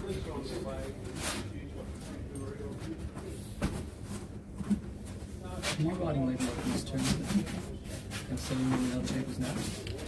Can your body maybe up these turns? Considering where the other tape is next?